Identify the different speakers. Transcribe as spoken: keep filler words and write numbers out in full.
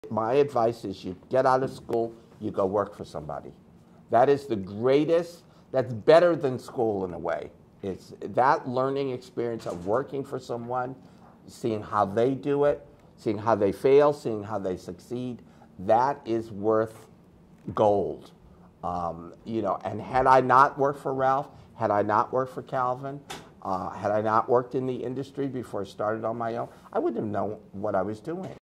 Speaker 1: My advice is you get out of school, you go work for somebody. That is the greatest, that's better than school in a way. It's that learning experience of working for someone, seeing how they do it, seeing how they fail, seeing how they succeed, that is worth gold. Um, you know, and had I not worked for Ralph, had I not worked for Calvin, uh, had I not worked in the industry before I started on my own, I wouldn't have known what I was doing.